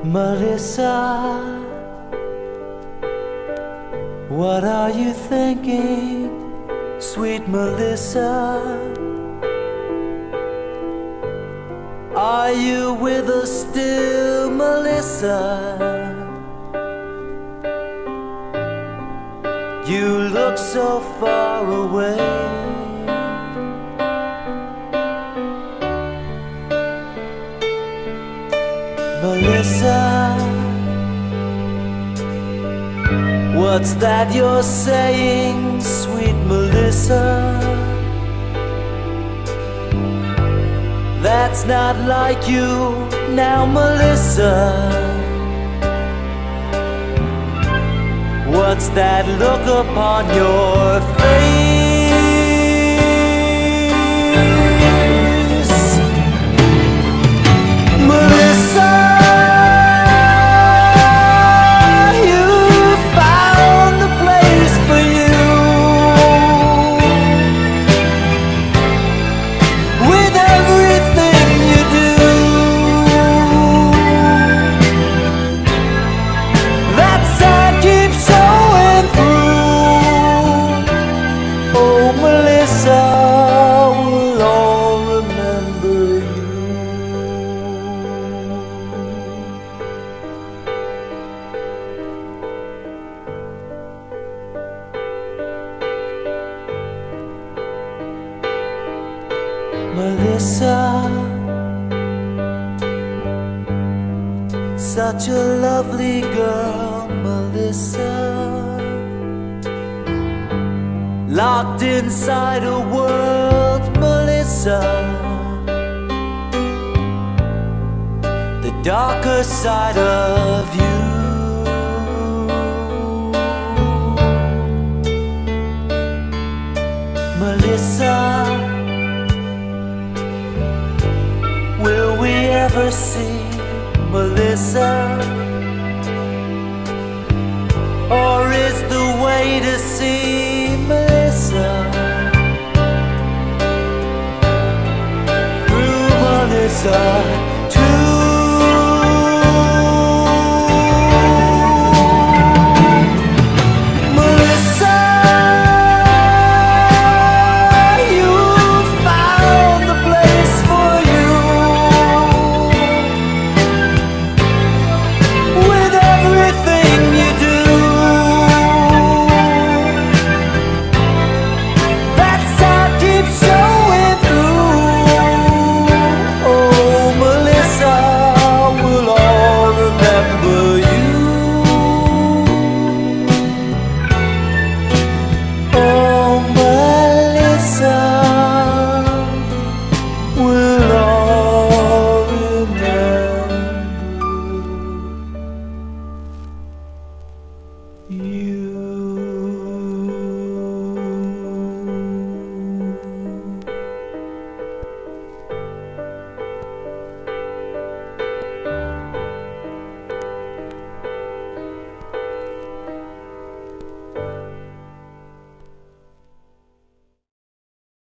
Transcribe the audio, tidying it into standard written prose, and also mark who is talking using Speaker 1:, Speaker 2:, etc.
Speaker 1: Melissa, what are you thinking, sweet Melissa? Are you with us still, Melissa? You look so far away. Melissa, what's that you're saying, sweet Melissa? That's not like you now, Melissa. What's that look upon your face? Melissa, Melissa, such a lovely girl, Melissa, locked inside a world, Melissa, the darker side of you. Melissa, will we ever see Melissa? Or is the way to see